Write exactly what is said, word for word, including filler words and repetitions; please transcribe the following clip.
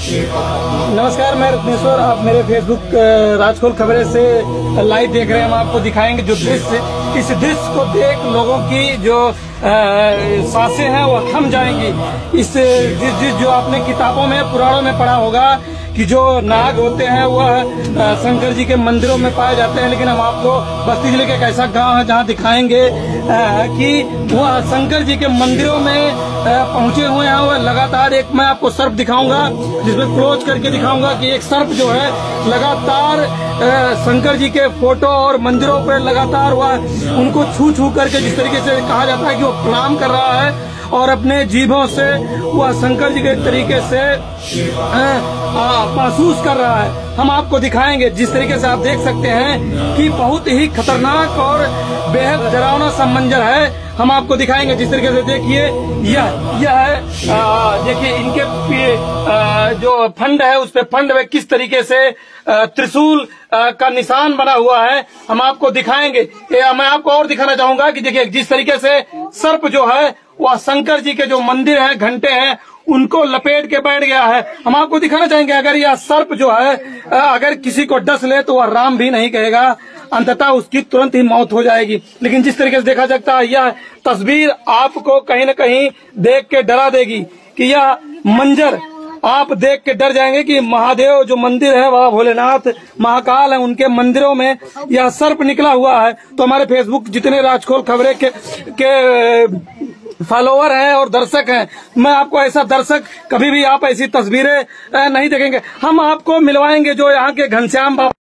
नमस्कार, मैं रत्नेश्वर। आप मेरे फेसबुक राजखोल खबरें से लाइव देख रहे हैं। हम आपको दिखाएंगे जो दृश्य, इस दृश्य को देख लोगों की जो सांसें हैं वो थम जाएंगी। इस जिस जो आपने किताबों में, पुराणों में पढ़ा होगा कि जो नाग होते हैं वह शंकर जी के मंदिरों में पाए जाते हैं, लेकिन हम आपको बस्ती जिले का एक ऐसा गांव है जहां दिखाएंगे कि वह शंकर जी के मंदिरों में पहुंचे हुए हैं। वह लगातार, एक मैं आपको सर्प दिखाऊंगा जिसमें क्लोज करके दिखाऊंगा कि एक सर्प जो है लगातार शंकर जी के फोटो और मंदिरों पर लगातार वह उनको छू छू करके, जिस तरीके से कहा जाता है कि वो प्रणाम कर रहा है और अपने जीभों से वह शंकर जी के एक तरीके से महसूस कर रहा है। हम आपको दिखाएंगे जिस तरीके से आप देख सकते हैं कि बहुत ही खतरनाक और बेहद डरावना सा मंजर है। हम आपको दिखाएंगे जिस तरीके से, देखिए यह यह है, देखिए इनके आ, जो फंड है उस पे फंड में किस तरीके से त्रिशूल का निशान बना हुआ है। हम आपको दिखाएंगे। मैं आपको और दिखाना चाहूंगा कि देखिए जिस तरीके से सर्प जो है वह शंकर जी के जो मंदिर हैं, घंटे हैं, उनको लपेट के बैठ गया है। हम आपको दिखाना चाहेंगे अगर यह सर्प जो है अगर किसी को डस ले तो वह राम भी नहीं कहेगा, अंततः उसकी तुरंत ही मौत हो जाएगी। लेकिन जिस तरीके से देखा जाता है, यह तस्वीर आपको कहीं न कहीं देख के डरा देगी कि यह मंजर आप देख के डर जाएंगे कि महादेव जो मंदिर है, वह भोलेनाथ महाकाल है, उनके मंदिरों में यह सर्प निकला हुआ है। तो हमारे फेसबुक जितने राजखोल खबरें के, के फॉलोवर हैं और दर्शक हैं, मैं आपको ऐसा दर्शक कभी भी आप ऐसी तस्वीरें नहीं देखेंगे। हम आपको मिलवाएंगे जो यहाँ के घनश्याम बाबा